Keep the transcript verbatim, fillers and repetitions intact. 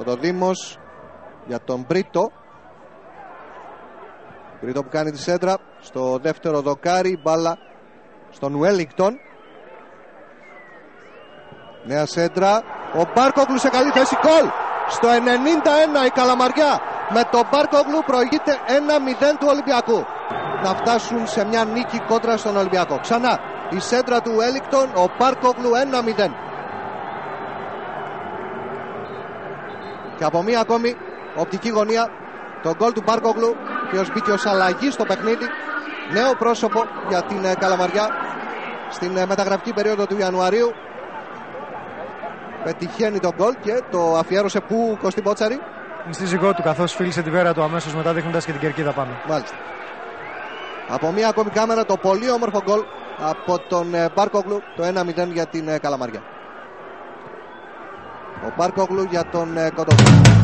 Κοντοδήμος για τον Μπρίτο. Μπρίτο που κάνει τη σέντρα στο δεύτερο δοκάρι, μπάλα στον Ουέλιγκτον. Νέα σέντρα, ο Μπάρκογλου σε καλή θέση, γκολ! Στο ενενήντα ένα η Καλαμαριά με τον Μπάρκογλου προηγείται ένα μηδέν του Ολυμπιακού. Να φτάσουν σε μια νίκη κόντρα στον Ολυμπιακό. Ξανά η σέντρα του Ουέλιγκτον, ο Μπάρκογλου ένα μηδέν. Και από μία ακόμη οπτική γωνία το γκολ του Μπάρκογλου, ο οποίος μπήκε ως αλλαγή στο παιχνίδι. Νέο πρόσωπο για την Καλαμαριά στην μεταγραφική περίοδο του Ιανουαρίου. Πετυχαίνει τον γκολ και το αφιέρωσε που, Κωστή Μπότσαρη? Στη ζυγό του, καθώς φίλησε τη βέρα του αμέσως μετά, δείχνοντας και την κερκίδα πάνω. Μάλιστα. Από μία ακόμη κάμερα το πολύ όμορφο γκολ από τον Μπάρκογλου, το ένα μηδέν για την Καλαμαριά. Ο Μπάρκογλου για τον Κοντοβίνη.